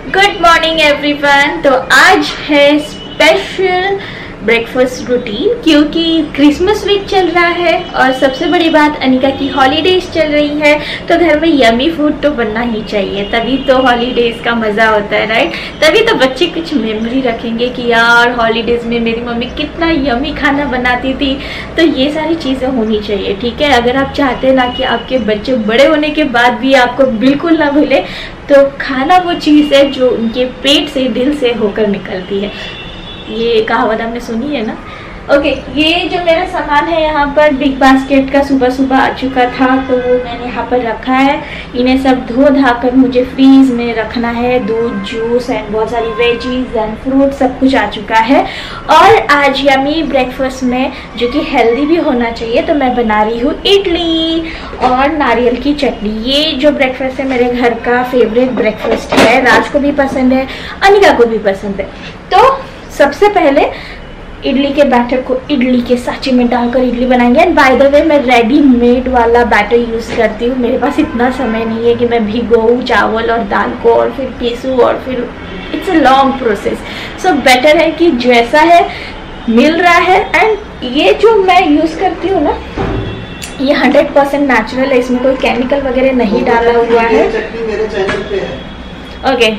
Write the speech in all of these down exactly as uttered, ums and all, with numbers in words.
Good morning everyone. तो आज है स्पेशल ब्रेकफास्ट रूटीन क्योंकि क्रिसमस वीक चल रहा है और सबसे बड़ी बात अनिका की हॉलीडेज चल रही है, तो घर में यमी फूड तो बनना ही चाहिए, तभी तो हॉलीडेज का मज़ा होता है, राइट। तभी तो बच्चे कुछ मेमोरी रखेंगे कि यार हॉलीडेज में मेरी मम्मी कितना यमी खाना बनाती थी। तो ये सारी चीज़ें होनी चाहिए, ठीक है। अगर आप चाहते हैं ना कि आपके बच्चे बड़े होने के बाद भी आपको बिल्कुल ना भूले, तो खाना वो चीज़ है जो उनके पेट से दिल से होकर निकलती है। ये कहावत आपने सुनी है ना। ओके okay, ये जो मेरा सामान है यहाँ पर बिग बास्केट का सुबह सुबह आ चुका था, तो वो मैंने यहाँ पर रखा है। इन्हें सब धो धाकर मुझे फ्रीज में रखना है। दूध, जूस एंड बहुत सारी वेजीज एंड फ्रूट सब कुछ आ चुका है। और आज यमी ब्रेकफास्ट में जो कि हेल्दी भी होना चाहिए, तो मैं बना रही हूँ इडली और नारियल की चटनी। ये जो ब्रेकफास्ट है मेरे घर का फेवरेट ब्रेकफास्ट है, राज को भी पसंद है, अनिका को भी पसंद है। तो सबसे पहले इडली के बैटर को इडली के सांचे में डालकर इडली बनाएंगे। एंड बाय द वे मैं रेडीमेड वाला बैटर यूज़ करती हूँ, मेरे पास इतना समय नहीं है कि मैं भिगोऊँ चावल और दाल को और फिर पीसूँ और फिर it's a long process. So better है कि जैसा है मिल रहा है। एंड ये जो मैं यूज़ करती हूँ ना, ये हंड्रेड परसेंट नेचुरल है, इसमें कोई केमिकल वगैरह नहीं डाला हुआ है। मेरे चैनल पे है। ओके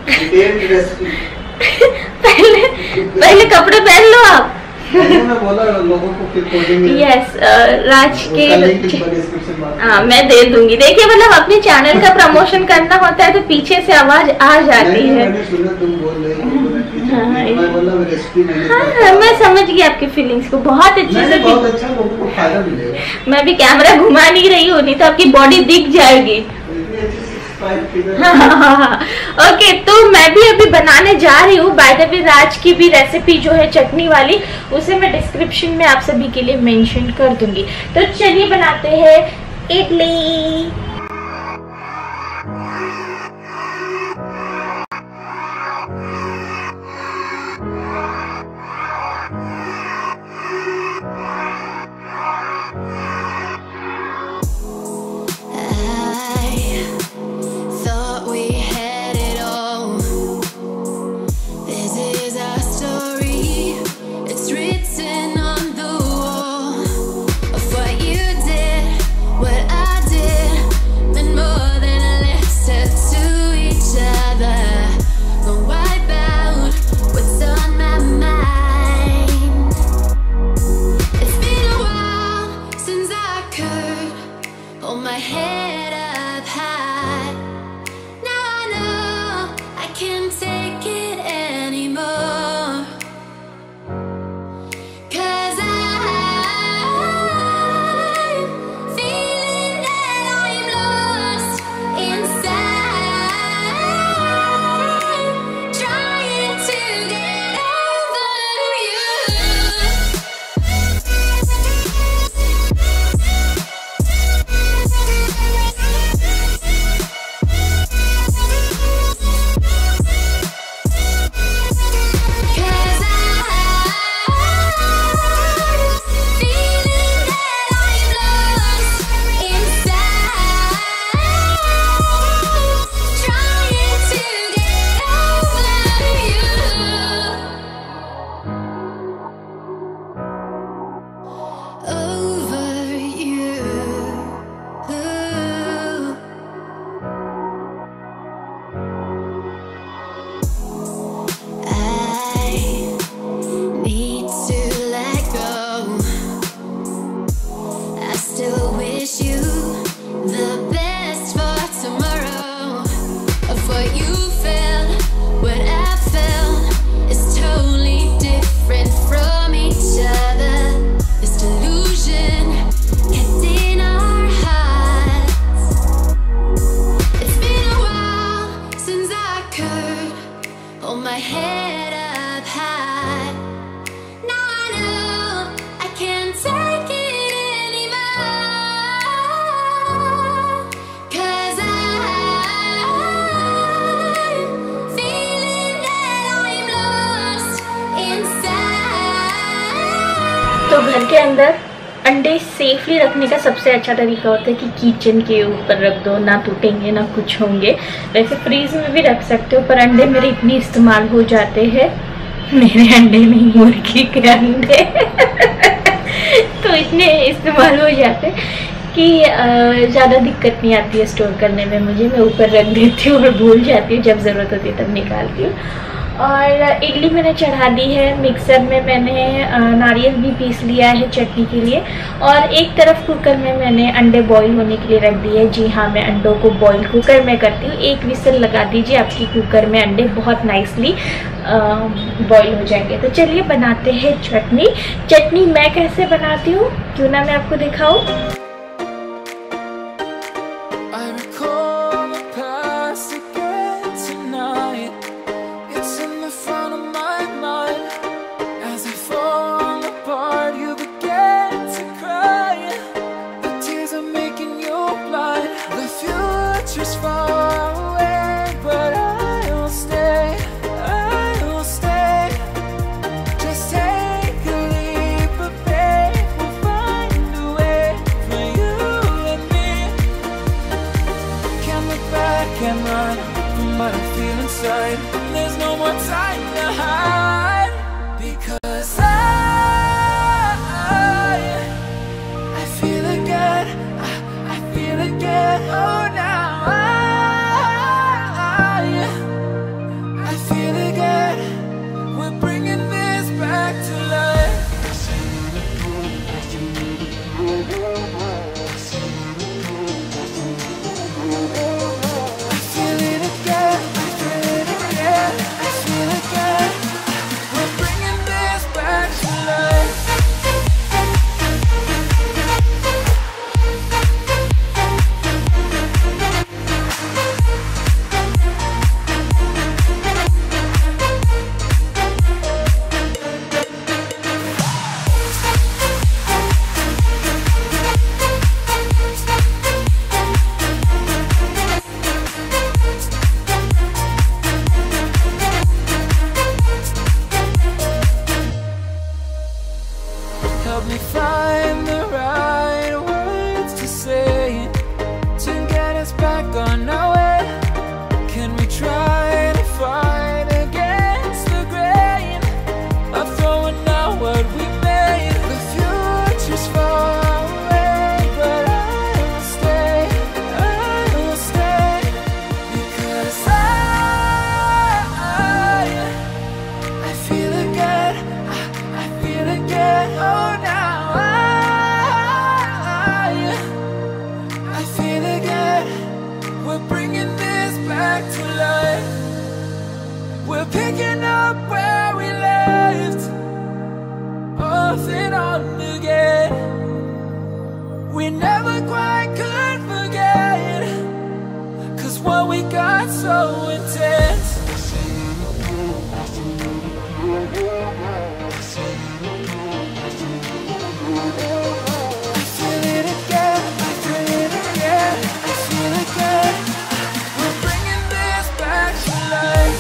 पहले पहले कपड़े पहन लो आप। मैं बोला लोगों को फिर कोडिंग में यस राज के हाँ मैं दे दूंगी। देखिए मतलब अपने चैनल का प्रमोशन करना होता है तो पीछे से आवाज आ जाती है। मैंने सुना तुम बोल रहे हो, मैं बोला मैं रेसिपी नहीं। हाँ मैं समझ गई आपकी फीलिंग्स को, बहुत अच्छे से। बहुत अच्छा, लोगों को फायदा मिलेगा। मैं भी कैमरा घुमा नहीं रही हूँ, नहीं तो आपकी बॉडी दिख जाएगी। हाँ हाँ हाँ हाँ ओके। तो मैं भी अभी बनाने जा रही हूँ। बाय द वे राज की भी रेसिपी जो है चटनी वाली, उसे मैं डिस्क्रिप्शन में आप सभी के लिए मेंशन कर दूंगी। तो चलिए बनाते हैं इडली। तो घर के अंदर अंडे सेफली रखने का सबसे अच्छा तरीका होता है कि किचन के ऊपर रख दो, ना टूटेंगे ना कुछ होंगे। वैसे फ्रीज में भी रख सकते हो, पर अंडे मेरे इतने इस्तेमाल हो जाते हैं, मेरे अंडे नहीं मुर्गी के अंडे तो इतने इस्तेमाल हो जाते कि ज़्यादा दिक्कत नहीं आती है स्टोर करने में मुझे। मैं ऊपर रख देती हूँ और भूल जाती हूँ, जब ज़रूरत होती है तब निकालती हूँ। और इडली मैंने चढ़ा दी है। मिक्सर में मैंने नारियल भी पीस लिया है चटनी के लिए, और एक तरफ कुकर में मैंने अंडे बॉईल होने के लिए रख दिए है। जी हाँ, मैं अंडों को बॉईल कुकर में करती हूँ। एक विसल लगा दीजिए, आपकी कुकर में अंडे बहुत नाइसली बॉईल हो जाएंगे। तो चलिए बनाते हैं चटनी। चटनी मैं कैसे बनाती हूँ क्यों ना मैं आपको दिखाऊँ। There's no more time to hide, because I, I feel again, I, I feel again, oh now I, I feel again, we're bringing this back to life. Help me find the right words to say to get us back on our way. Can we try to fight against the grain of throwing out what we made? The future's far away, but I will stay, I will stay, because I, I, I feel again, I, I feel again, oh. We're picking up where we left off and on again. We never quite could forget, 'cause what we got so intense. I feel it again, I feel it again, I feel it again. We're bringing this back to life.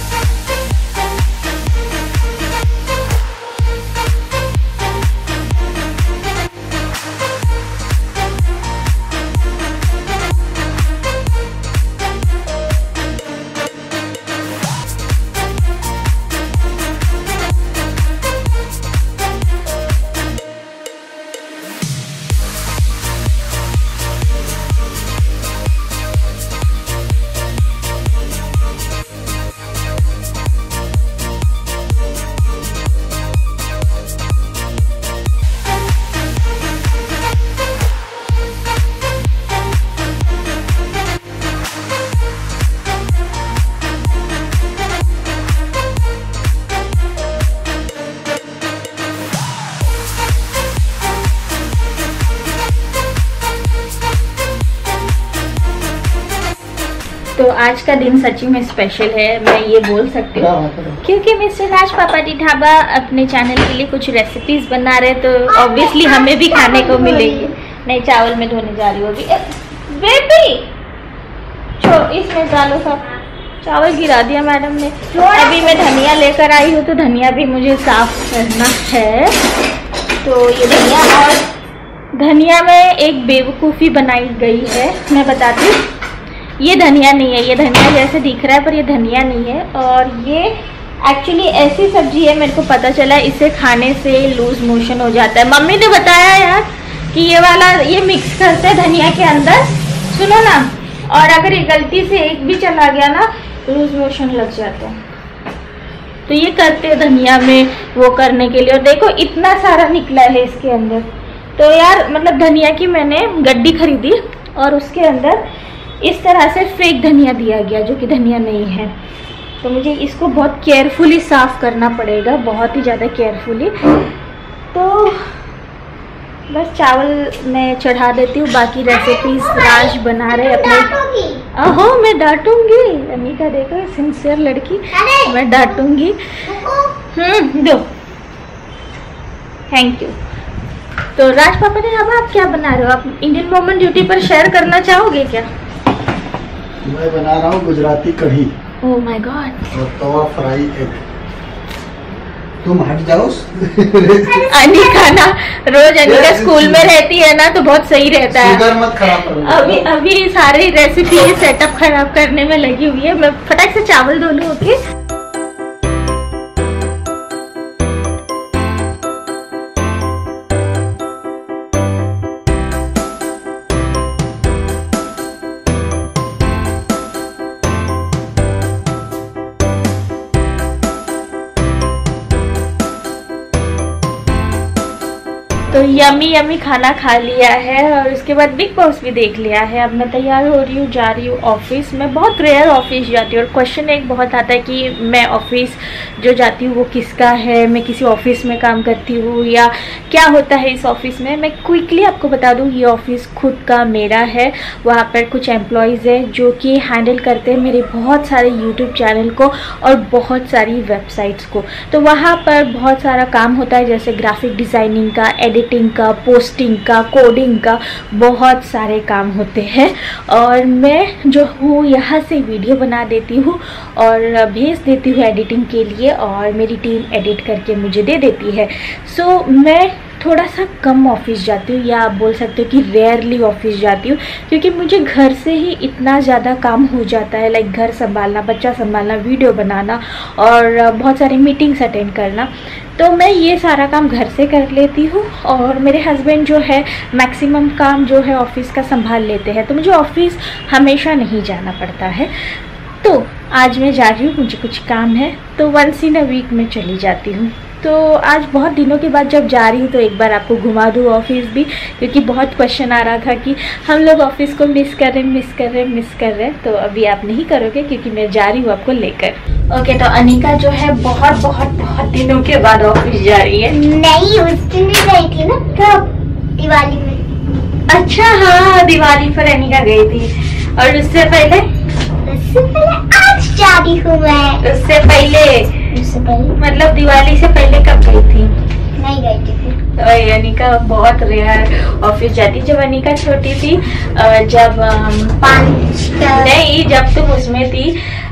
तो आज का दिन सच्ची में special है, मैं ये बोल सकती हूँ, क्योंकि मिस्टर राज पापाजी ढाबा अपने चैनल के लिए कुछ रेसिपीज बना रहे, तो ऑब्वियसली हमें भी खाने को मिलेगी। नहीं, चावल में धोने जा रही होगी बेबी, छो इसमें डालो सब। चावल गिरा दिया मैडम ने। अभी मैं धनिया लेकर आई हूँ, तो धनिया भी मुझे साफ करना है। तो ये धनिया और धनिया में एक बेवकूफ़ी बनाई गई है, मैं बताती हूँ। ये धनिया नहीं है, ये धनिया जैसे दिख रहा है पर ये धनिया नहीं है। और ये एक्चुअली ऐसी सब्जी है, मेरे को पता चला इसे खाने से लूज मोशन हो जाता है। मम्मी ने बताया यार कि ये वाला ये मिक्स करते हैं धनिया के अंदर, सुनो ना, और अगर ये गलती से एक भी चला गया ना लूज मोशन लग जाता है। तो ये करते हैं धनिया में वो करने के लिए। और देखो इतना सारा निकला है इसके अंदर। तो यार मतलब धनिया की मैंने गड्डी खरीदी और उसके अंदर इस तरह से फेक धनिया दिया गया जो कि धनिया नहीं है। तो मुझे इसको बहुत केयरफुली साफ़ करना पड़ेगा, बहुत ही ज़्यादा केयरफुली। तो बस चावल मैं चढ़ा देती हूँ, बाकी रेसिपीज राज बना रहे अपने। अहो मैं डांटूंगी, अनीता देखो सिंसियर लड़की, मैं डांटूंगी। हम्म दो, थैंक यू। तो राज पापा ने अब आप क्या बना रहे हो? आप इंडियन वुमन ड्यूटी पर शेयर करना चाहोगे क्या? मैं बना रहा हूँ गुजराती कढ़ी। Oh my God. और तवा फ्राई एग। तुम हट जाओ। अनिका ना रोज अनिका स्कूल में रहती है ना तो बहुत सही रहता है। शुगर मत खराब करो। अभी अभी सारी रेसिपी सेटअप खराब करने में लगी हुई है। मैं फटाक से चावल धो लूं। ओके तो यमी यमी खाना खा लिया है और उसके बाद बिग बॉस भी देख लिया है। अब मैं तैयार हो रही हूँ, जा रही हूँ ऑफिस। मैं बहुत रेयर ऑफिस जाती हूँ और क्वेश्चन एक बहुत आता है कि मैं ऑफिस जो जाती हूँ वो किसका है, मैं किसी ऑफिस में काम करती हूँ या क्या होता है इस ऑफिस में। मैं क्विकली आपको बता दूँ ये ऑफिस खुद का मेरा है। वहाँ पर कुछ एम्प्लॉयज़ है जो कि हैंडल करते हैं मेरे बहुत सारे यूट्यूब चैनल को और बहुत सारी वेबसाइट्स को। तो वहाँ पर बहुत सारा काम होता है, जैसे ग्राफिक डिज़ाइनिंग का, एडिटिंग का, पोस्टिंग का, कोडिंग का, बहुत सारे काम होते हैं। और मैं जो हूँ यहाँ से वीडियो बना देती हूँ और भेज देती हूँ एडिटिंग के लिए और मेरी टीम एडिट करके मुझे दे देती है। सो so, मैं थोड़ा सा कम ऑफिस जाती हूँ या आप बोल सकते हो कि रेयरली ऑफिस जाती हूँ, क्योंकि मुझे घर से ही इतना ज़्यादा काम हो जाता है, लाइक घर संभालना, बच्चा संभालना, वीडियो बनाना और बहुत सारी मीटिंग्स अटेंड करना। तो मैं ये सारा काम घर से कर लेती हूँ और मेरे हस्बैंड जो है मैक्सिमम काम जो है ऑफिस का संभाल लेते हैं। तो मुझे ऑफिस हमेशा नहीं जाना पड़ता है। तो आज मैं जा रही हूँ, मुझे कुछ काम है तो वंस इन अ वीक में चली जाती हूँ। तो आज बहुत दिनों के बाद जब जा रही हूँ तो एक बार आपको घुमा दूँ ऑफिस भी, क्योंकि बहुत क्वेश्चन आ रहा था कि हम लोग ऑफिस को मिस कर रहे मिस कर रहे मिस कर रहे तो अभी आप नहीं करोगे क्योंकि मैं जा रही हूँ आपको लेकर। ओके तो अनिका जो है बहुत बहुत बहुत दिनों के बाद ऑफिस जा रही है। नहीं उस दिन भी गई थी ना, कब? दिवाली में। अच्छा हाँ दिवाली पर अनिका गई थी। और उससे पहले उससे पहले आज जा रही हूँ मैं। उससे पहले उससे पहले मतलब दिवाली से पहले कब गई थी? नहीं गई थी फिर। तो अनिका बहुत रेयर ऑफिस जाती। जब अनिका छोटी थी, जब पाँच नहीं जब तुम उसमें थी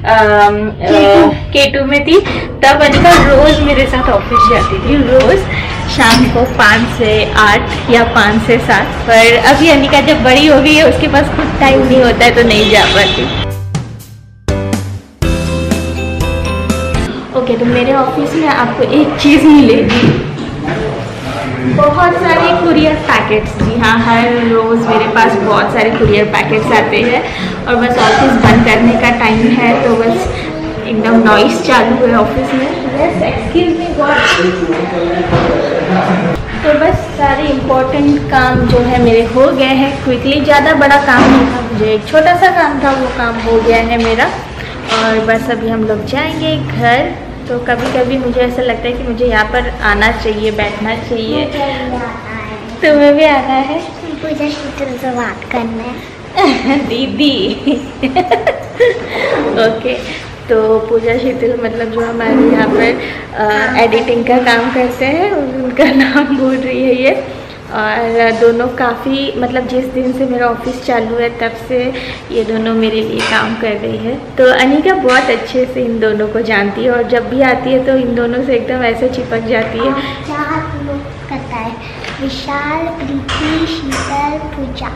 केटू में थी, तब अनिका रोज मेरे साथ ऑफिस जाती थी, रोज शाम को पाँच से आठ या पाँच से सात। पर अभी अनिका जब बड़ी हो गई है उसके पास खुद टाइम नहीं होता है तो नहीं जा पाती। ओके तो मेरे ऑफिस में आपको एक चीज़ मिलेगी, बहुत सारे कुरियर पैकेट्स। जी हाँ, हर रोज़ मेरे पास बहुत सारे कुरियर पैकेट्स आते हैं और बस ऑफिस बंद करने का टाइम है तो बस एकदम नॉइस चालू है ऑफिस में। यस एक्सक्यूज मी तो बस सारे इम्पोर्टेंट काम जो है मेरे हो गए हैं क्विकली। ज़्यादा बड़ा काम नहीं था, मुझे एक छोटा सा काम था, वो काम हो गया है मेरा। और बस अभी हम लोग जाएंगे घर। तो कभी कभी मुझे ऐसा लगता है कि मुझे यहाँ पर आना चाहिए, बैठना चाहिए। तुम्हें भी आना है? पूजा शीतल से बात करना है दीदी। ओके तो पूजा शीतल मतलब जो हमारे यहाँ पर एडिटिंग का काम करते हैं उनका नाम बोल रही है ये। और दोनों काफ़ी मतलब जिस दिन से मेरा ऑफिस चालू है तब से ये दोनों मेरे लिए काम कर रही है। तो अनिका बहुत अच्छे से इन दोनों को जानती है और जब भी आती है तो इन दोनों से एकदम ऐसे चिपक जाती है। करता है Vishal, Preeti, Sheetal, Pooja.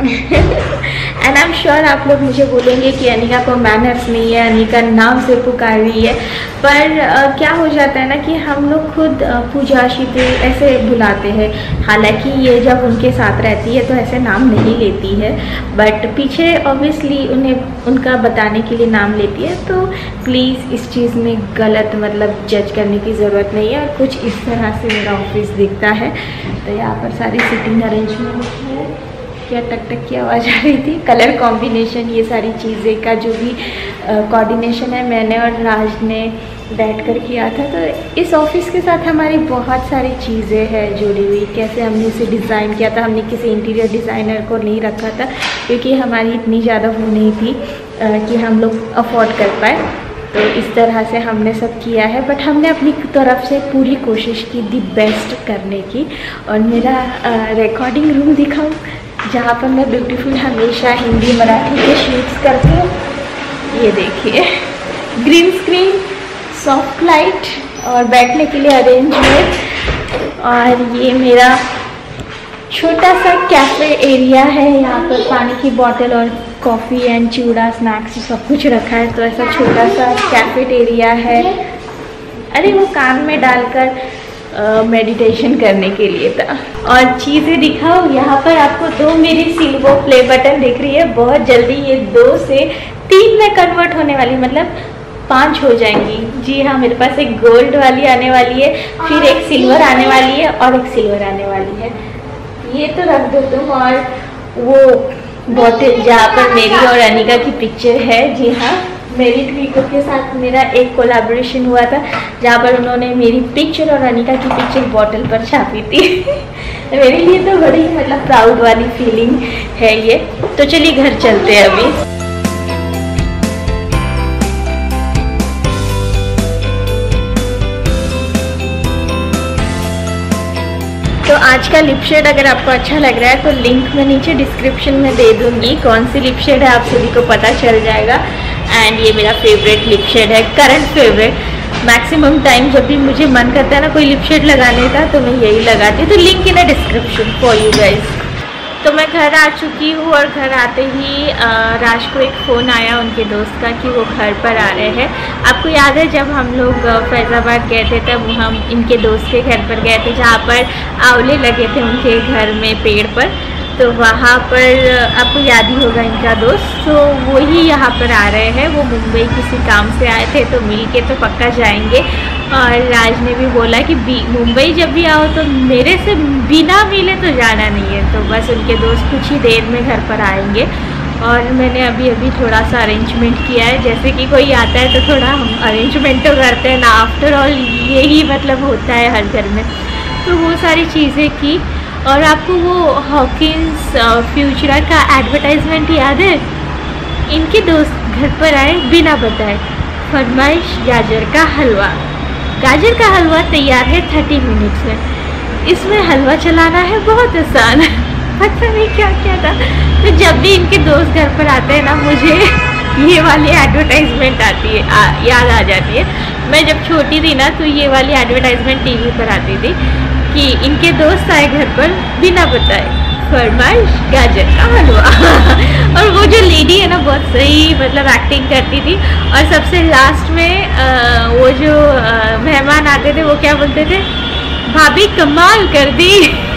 And I am sure आप लोग मुझे बोलेंगे कि अनिका को मैनर्स नहीं है, अनिका नाम से पुकार रही है, पर uh, क्या हो जाता है ना कि हम लोग खुद uh, पूजा शीतल ऐसे बुलाते हैं। हालांकि ये जब उनके साथ रहती है तो ऐसे नाम नहीं लेती है, बट पीछे ऑब्वियसली उन्हें उनका बताने के लिए नाम लेती है। तो प्लीज़ इस चीज़ में गलत मतलब जज करने की ज़रूरत नहीं है। और कुछ इस तरह से मेरा ऑफिस दिखता है। तो यहाँ पर सारी सीटिंग अरेंजमेंट है। क्या टक टक की आवाज़ आ रही थी। कलर कॉम्बिनेशन, ये सारी चीज़ें का जो भी कोऑर्डिनेशन है मैंने और राज ने बैठ कर किया था। तो इस ऑफिस के साथ हमारी बहुत सारी चीज़ें हैं जुड़ी हुई। कैसे हमने इसे डिज़ाइन किया था, हमने किसी इंटीरियर डिज़ाइनर को नहीं रखा था क्योंकि हमारी इतनी ज़्यादा वो नहीं थी आ, कि हम लोग अफोर्ड कर पाए। तो इस तरह से हमने सब किया है, बट हमने अपनी तरफ से पूरी कोशिश की दी बेस्ट करने की। और मेरा रिकॉर्डिंग रूम दिखाऊँ जहाँ पर मैं ब्यूटीफुल हमेशा हिंदी मराठी के शूट्स करती हूँ। ये देखिए, ग्रीन स्क्रीन, सॉफ्ट लाइट और बैठने के लिए अरेंजमेंट। और ये मेरा छोटा सा कैफ़े एरिया है। यहाँ पर पानी की बोतल और कॉफ़ी एंड चूड़ा स्नैक्स सब कुछ रखा है। तो ऐसा छोटा सा कैफ़े एरिया है। अरे वो कान में डालकर मेडिटेशन uh, करने के लिए था। और चीज़ें दिखाओ, यहाँ पर आपको दो मेरी सिल्वर प्ले बटन दिख रही है। बहुत जल्दी ये दो से तीन में कन्वर्ट होने वाली, मतलब पांच हो जाएंगी। जी हाँ, मेरे पास एक गोल्ड वाली आने वाली है, फिर एक सिल्वर आने वाली है और एक सिल्वर आने वाली है। ये तो रख दो तुम। और वो बॉटल जहाँ पर मेरी और अनिका की पिक्चर है, जी हाँ, मेरी ट्वीको के साथ मेरा एक कोलैबोरेशन हुआ था जहाँ पर उन्होंने मेरी पिक्चर और अनिका की पिक्चर बॉटल पर छापी थी। मेरे लिए तो बड़ी मतलब प्राउड वाली फीलिंग है ये। तो चलिए घर चलते हैं अभी। तो आज का लिप शेड अगर आपको अच्छा लग रहा है तो लिंक मैं नीचे डिस्क्रिप्शन में दे दूंगी। कौन सी लिप शेड है आप सभी को पता चल जाएगा। एंड ये मेरा फेवरेट लिप शेड है, करंट फेवरेट। मैक्सिमम टाइम जब भी मुझे मन करता है ना कोई लिप शेड लगाने का तो मैं यही लगाती हूँ। तो link in the description for you guys. तो मैं घर आ चुकी हूँ और घर आते ही राज को एक फ़ोन आया उनके दोस्त का कि वो घर पर आ रहे हैं। आपको याद है जब हम लोग फैज़ाबाद गए थे तब हम इनके दोस्त के घर पर गए थे जहाँ पर आंवले लगे थे उनके घर में पेड़ पर। तो वहाँ पर आपको याद ही होगा इनका दोस्त, तो वो ही यहाँ पर आ रहे हैं। वो मुंबई किसी काम से आए थे तो मिल के तो पक्का जाएंगे। और राज ने भी बोला कि मुंबई जब भी आओ तो मेरे से बिना मिले तो जाना नहीं है। तो बस उनके दोस्त कुछ ही देर में घर पर आएंगे। और मैंने अभी अभी थोड़ा सा अरेंजमेंट किया है। जैसे कि कोई आता है तो थोड़ा हम अरेंजमेंट तो करते हैं ना, आफ्टर ऑल यही मतलब होता है हर घर में। तो वो सारी चीज़ें की। और आपको वो हॉकिंस फ्यूचरा का एडवर्टाइजमेंट याद है? इनके दोस्त घर पर आए बिना बताए, फरमाइश गाजर का हलवा। गाजर का हलवा तैयार है थर्टी मिनट्स में। इसमें हलवा चलाना है बहुत आसान। पता नहीं क्या क्या था। तो जब भी इनके दोस्त घर पर आते हैं ना मुझे ये वाली एडवर्टाइजमेंट आती है, आ, याद आ जाती है। मैं जब छोटी थी ना तो ये वाली एडवर्टाइजमेंट टीवी पर आती थी कि इनके दोस्त आए घर पर बिना बताए, फरमाइश गाजर का हलवा। और वो जो लेडी है ना बहुत सही मतलब एक्टिंग करती थी। और सबसे लास्ट में आ, वो जो मेहमान आते थे वो क्या बोलते थे, भाभी कमाल कर दी।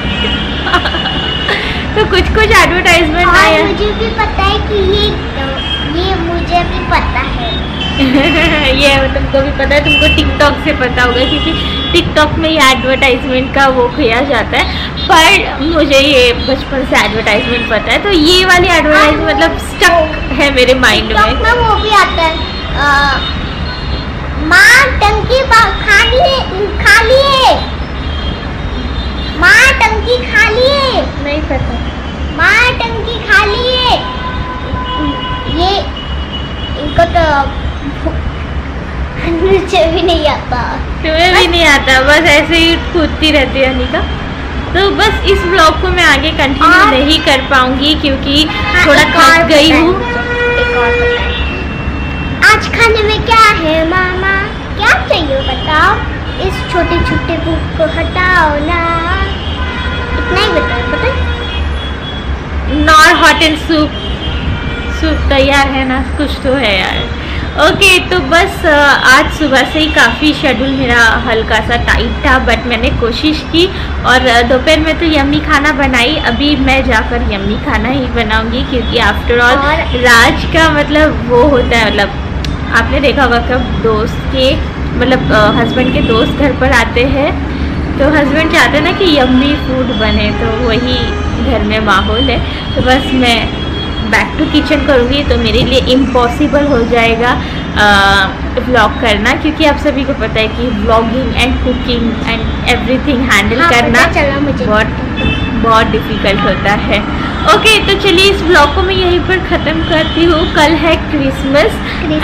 तो कुछ कुछ एडवर्टाइजमेंट आया। मुझे भी पता है कि ये ये मुझे भी पता है। ये तुमको भी पता है, तुमको टिकटॉक से पता होगा क्योंकि टिकटॉक में ये एडवर्टाइजमेंट का वो किया जाता है। पर मुझे ये बचपन से एडवर्टाइजमेंट पता है। तो ये वाली एडवर्टाइजमेंट मतलब स्टक है मेरे माइंड में। में वो भी आता है, माँ टंकी खाली है, खाली है, माँ टंकी खाली है। नहीं पता। माँ टंकी खाली है। ये इनको तो मुझे भी नहीं आता। तुम्हें भी नहीं आता, बस ऐसे ही कूदती रहती है अनिका। तो बस इस ब्लॉग को मैं आगे कंटिन्यू नहीं कर पाऊंगी क्योंकि हाँ, थोड़ा थक गई हूँ। आज खाने में क्या है मामा? क्या चाहिए बताओ? इस छोटे छोटे बुक को हटाओ ना। इतना ही बताया, पता है? Not hot and soup soup तैयार है ना, कुछ तो है यार। ओके okay, तो बस आज सुबह से ही काफ़ी शेड्यूल मेरा हल्का सा टाइट था, बट मैंने कोशिश की और दोपहर में तो यम्मी खाना बनाई। अभी मैं जाकर यम्मी खाना ही बनाऊंगी, क्योंकि आफ्टर ऑल राज का मतलब वो होता है, मतलब आपने देखा होगा कब दोस्त के मतलब हस्बैंड के दोस्त घर पर आते हैं तो हस्बैंड चाहते हैं ना कि यम्मी फूड बने, तो वही घर में माहौल है। तो बस मैं बैक टू किचन करूँगी तो मेरे लिए इम्पॉसिबल हो जाएगा व्लॉग करना, क्योंकि आप सभी को पता है कि vlogging and cooking and everything handle हाँ, करना चला मुझे बहुत बहुत डिफ़िकल्ट होता है। ओके तो चलिए इस व्लॉग को मैं यहीं पर ख़त्म करती हूँ। कल है क्रिसमस,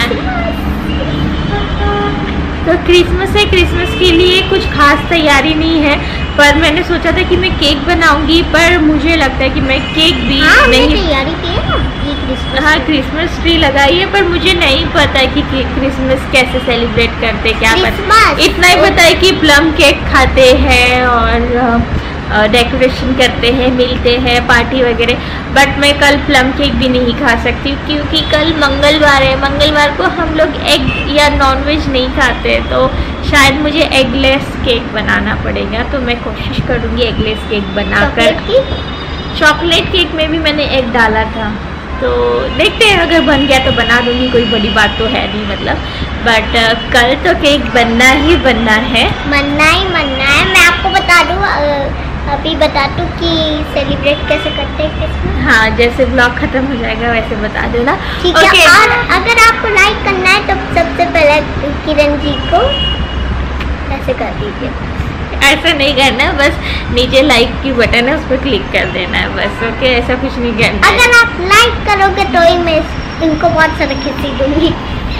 तो क्रिसमस है, क्रिसमस के लिए कुछ खास तैयारी नहीं है, पर मैंने सोचा था कि मैं केक बनाऊंगी, पर मुझे लगता है कि मैं केक भी हाँ, नहीं तैयारी की है ना, ये क्रिसमस हाँ क्रिसमस ट्री लगाई है, पर मुझे नहीं पता है कि क्रिसमस कैसे सेलिब्रेट करते, क्या पता। इतना ही पता है कि प्लम केक खाते हैं और डेकोरेशन करते हैं, मिलते हैं, पार्टी वगैरह, बट मैं कल प्लम केक भी नहीं खा सकती क्योंकि कल मंगलवार है। मंगलवार को हम लोग एग या नॉनवेज नहीं खाते, तो शायद मुझे एगलेस केक बनाना पड़ेगा। तो मैं कोशिश करूँगी एगलेस केक बनाकर। चॉकलेट केक में भी मैंने एग डाला था, तो देखते हैं अगर बन गया तो बना दूँगी, कोई बड़ी बात तो है नहीं मतलब, बट uh, कल तो केक बनना ही बनना है, बनना ही बनना है। मैं आपको बता दूँ, अभी बता दूँ कि सेलिब्रेट कैसे करते हैं क्रिसमस। हाँ जैसे ब्लॉग खत्म हो जाएगा वैसे बता देना, ठीक okay. है। और अगर आपको लाइक करना है तो सबसे पहले किरण जी को ऐसे कर दीजिए, ऐसा नहीं करना है, बस नीचे लाइक की बटन है उस पर क्लिक कर देना है बस। ओके ऐसा कुछ नहीं करना है। अगर आप लाइक करोगे तो ही मैं इनको बहुत सारा खिस्सी दूंगी।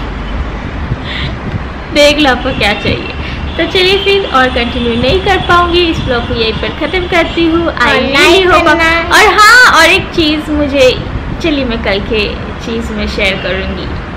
देख लो आपको क्या चाहिए। तो चलिए फिर और कंटिन्यू नहीं कर पाऊंगी, इस ब्लॉग को यहीं पर ख़त्म करती हूँ। I really hope. और हाँ और एक चीज़ मुझे, चलिए मैं कल के चीज़ में शेयर करूँगी।